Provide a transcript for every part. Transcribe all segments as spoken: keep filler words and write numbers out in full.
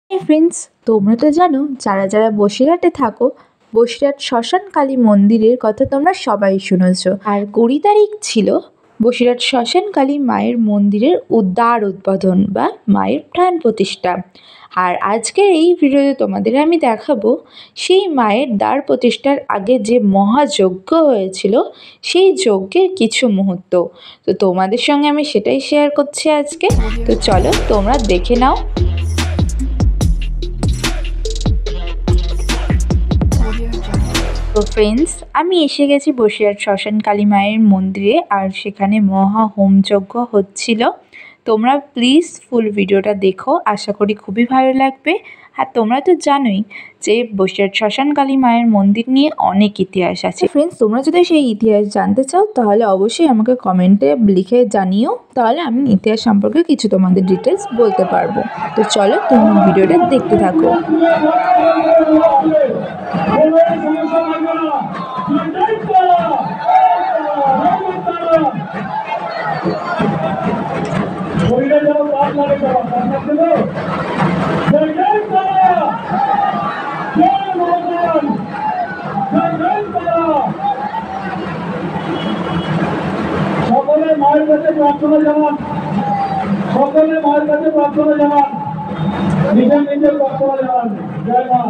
Hi friends, তোমরা তো জানো যারা যারা বসিরহাটে থাকো, বসিরহাট শ্মশান কালী মন্দিরের কথা তোমরা সবাই শুনেছ। আর কুড়ি তারিখ ছিল বসিরহাট শ্মশান কালী মায়ের মন্দিরের উদ্ধার উদ্বোধন বা মায়ের প্রাণ প্রতিষ্ঠা। আর আজকের এই ভিডিওতে তোমাদের আমি দেখাবো সেই মায়ের দ্বার প্রতিষ্ঠার আগে যে মহাযজ্ঞ হয়েছিল সেই যজ্ঞের কিছু মুহূর্ত। তো তোমাদের সঙ্গে আমি সেটাই শেয়ার করছি আজকে। তো চলো তোমরা দেখে নাও। তো ফ্রেন্ডস, আমি এসে গেছি বসিরহাট শ্মশান কালী মায়ের মন্দিরে, আর সেখানে মহা হোমযজ্ঞ হচ্ছিল। তোমরা প্লিজ ফুল ভিডিওটা দেখো, আশা করি খুবই ভালো লাগবে। আর তোমরা তো জানোই যে বসিরহাট শ্মশান কালী মায়ের মন্দির নিয়ে অনেক ইতিহাস আছে। ফ্রেন্ডস, তোমরা যদি সেই ইতিহাস জানতে চাও তাহলে অবশ্যই আমাকে কমেন্টে লিখে জানিও, তাহলে আমি ইতিহাস সম্পর্কে কিছু তোমাদের ডিটেলস বলতে পারবো। তো চলো তোমরা ভিডিওটা দেখতে থাকো। সকলে মায়ের কাছে প্রার্থনা জানান, সকলে মায়ের কাছে প্রার্থনা জানান, নিজের নিজের প্রার্থনা জানান। জয় মা।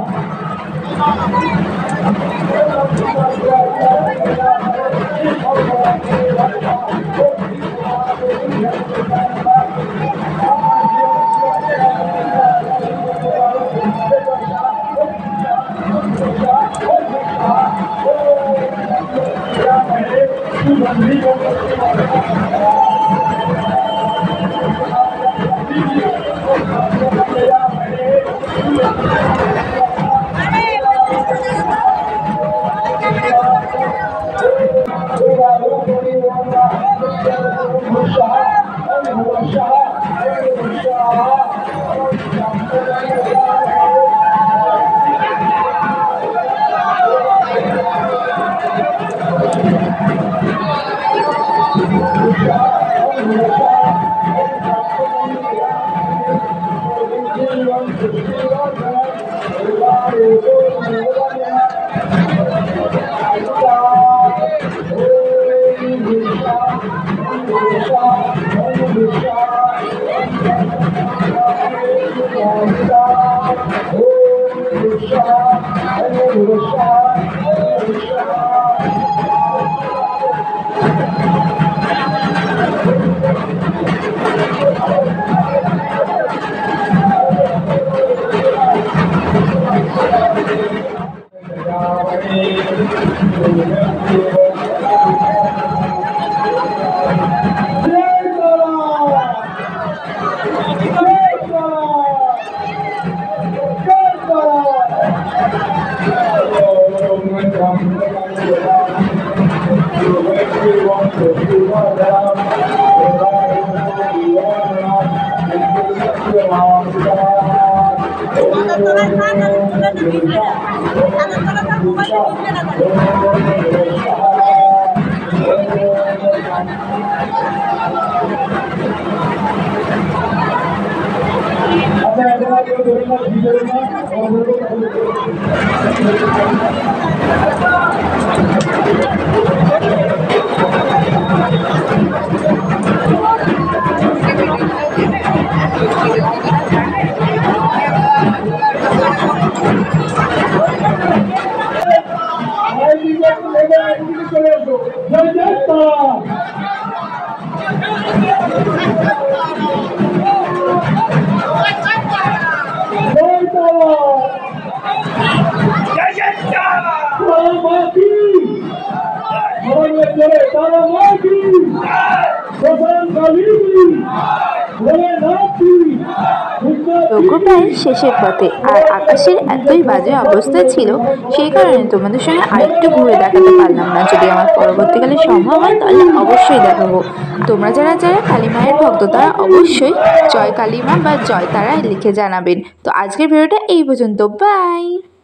যজ্ঞ প্রায় শেষের পথে, আর আকাশের এতই বাজে অবস্থা ছিল সেই কারণে তোমাদের সঙ্গে আরেকটু ঘুরে দেখাতে পারলাম না। যদি আমার পরবর্তীকালে সম্ভব হয় তাহলে অবশ্যই দেখাবো। তোমরা যারা যারা কালী মায়ের ভক্ত তারা অবশ্যই জয় কালী মা বা জয় তারা লিখে জানাবেন। তো আজকের ভিডিওটা এই পর্যন্ত, বাই।